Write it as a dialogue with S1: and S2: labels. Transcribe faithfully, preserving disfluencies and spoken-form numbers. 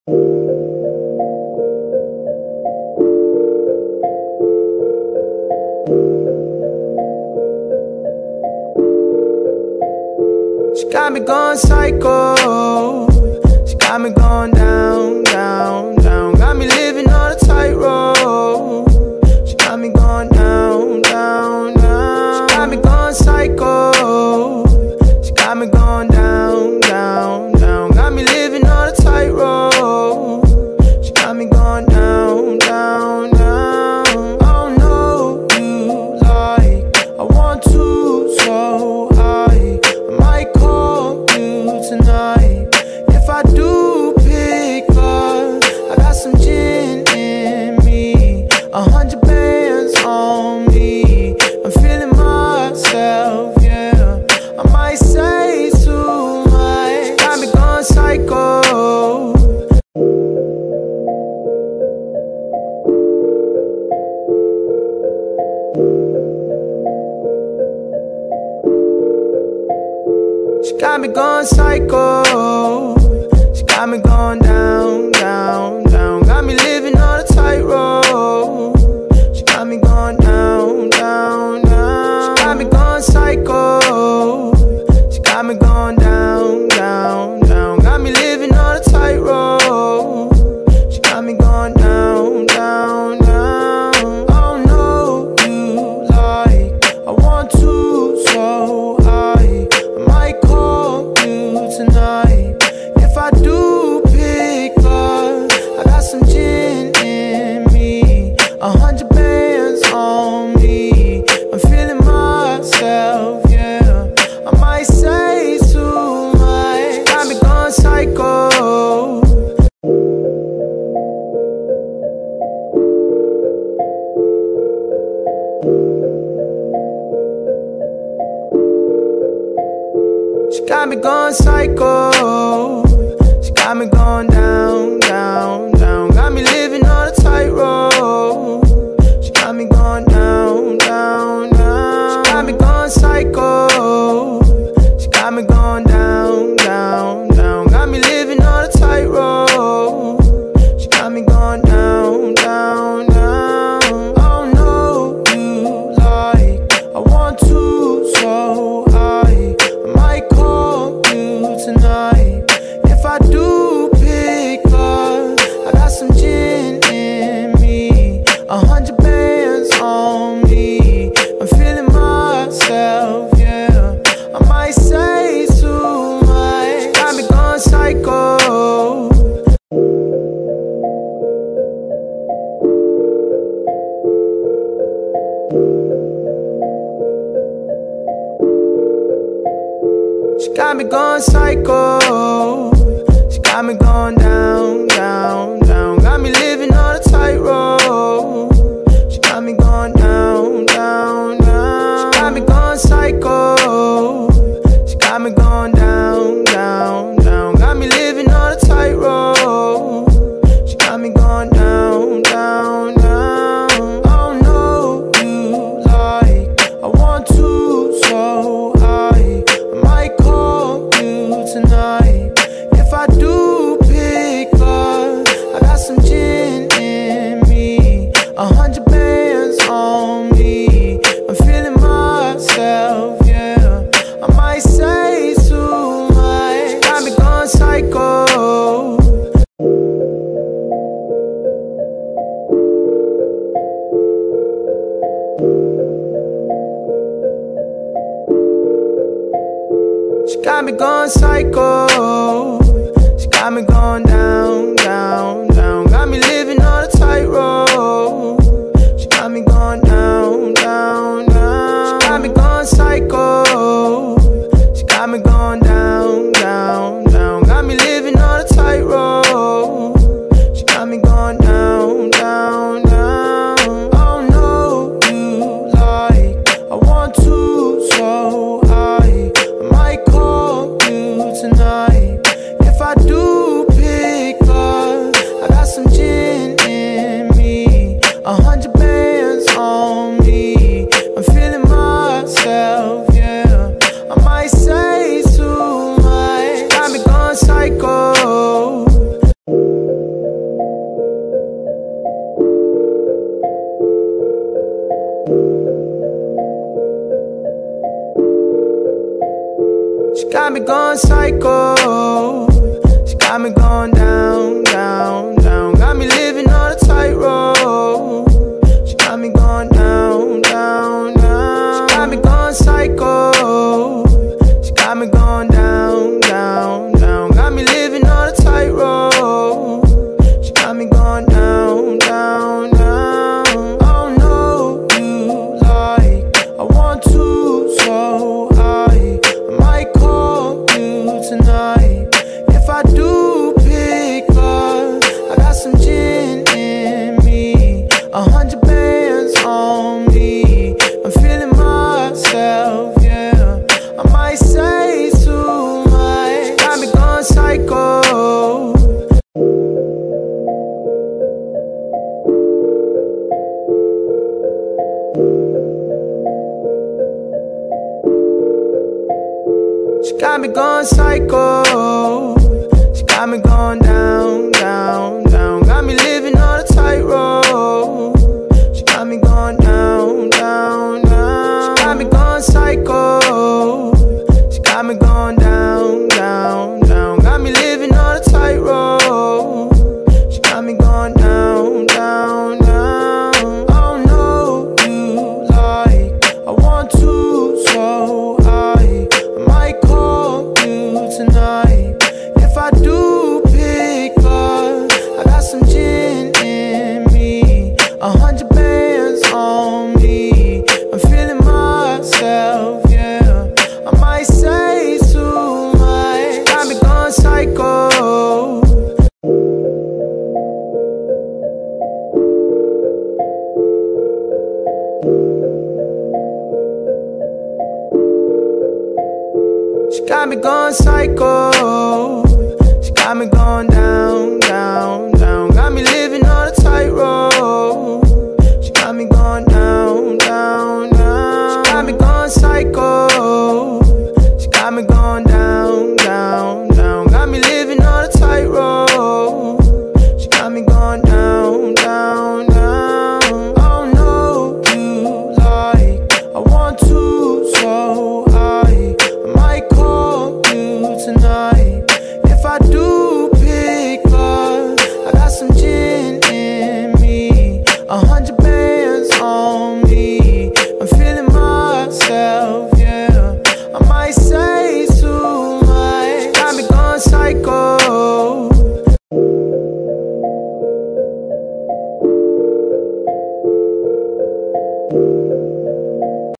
S1: She got me going psycho. She got me going down, down, down. Got me living on a tightrope. She got me going down, down, down. She got me going psycho. She got me going down, down, down. Got me living on a tightrope. She got me going down, down, down. Oh no, you like I want to, so I, I might call you tonight. If I do pick up, I got some gin in me, a hundred bands on me. I'm feeling myself, yeah. I might say too much. Got me going psycho. She got me going psycho. She got me going down, down, down. Got me living on a tightrope. She got me going down, down, down. She got me going psycho. She got me going down, down, down. Got me living on a tightrope. She got me going down, down, down. Oh no, you like I want to, so I, I might call you tonight. If I do pick up, I got some gin in me, a hundred bands on me. I'm feeling myself, yeah. I might say too much. Got me going psycho. She got me going psycho. She got me going down, down, down. Got me living on a tightrope. She got me going down, down, down. She got me going psycho. She got me going down, down, down. Got me living on a tightrope. She got me going down, down, down. Oh no, you like I want to, so I, I might call you tonight. If I do pick up, I got some gin in me, a hundred bands on me. I'm feeling myself, yeah. I might say too much. Got me going psycho. She got me going psycho. She got me going down, down, down. Got me living on a tightrope. She got me going down, down, down. She got me going psycho. She got me going down, down, down. Got me living on a tightrope. She got me going down, down, down. Oh no, you like I want to, so I, I might call you tonight. If I do pick up, I got some gin in me, a hundred bands on me. I'm feeling myself, yeah. I might say too much. Got me going psycho. She got me going down, down, down. Got me living on a tightrope. She got me going down, down, down. She got me going psycho. She got me going down, down, down. Got me living on a tightrope. She got me going down, down, down. Oh no, you like I want to, so I, I might call you tonight. If I do pick up, I got some gin in me, a hundred bands on me. I'm feeling myself, yeah. I might say too much. Got me going psycho. She got me going psycho. She got me going down, down, down. Got me living on a tightrope. She got me going down, down, down. She got me going psycho. She got me going down, down, down. Got me living on a tightrope. She got me going down, down, down. Oh no, you like I want to, so I, I might call you tonight. If I do pick up, I got some gin in me, going psycho. She got me going down, down, down. Got me living on a tightrope. She got me going down, down, down. She got me going psycho. She got me going down, down, down. Got me living on a tightrope. She got me going down, down, down. Oh no, you like I want to, so I, I might call you tonight. If I do pick up, I got some gin in me, a hundred bands on me. I'm feeling myself, yeah. I might say too much. Got me going psycho. She got me going psycho. She got me going down, down, down. Got me living on a tightrope. She got me going down, down, down. She got me going psycho. She got me going down, down, down. Got me living on a tightrope. She got me going down, down, down. Oh no, you like I want to, so I, I might call you tonight. If I do pick up, I got some gin in me, a hundred bands on me. I'm feeling myself, yeah. I might say too much. Got me going psycho. She got me going psycho. She got me going down, down, down. Got me living on a tightrope. She got me going down, down, down. She got me going psycho. She got me going down, down, down. Got me living on a tightrope. She got me going down, down, down. Oh no, you like I want to, so I, I might call you tonight. If I do pick up, I got some gin in me, a hundred bands on me. I'm feeling myself, yeah. I might say too much. Got me going psycho. Thank you.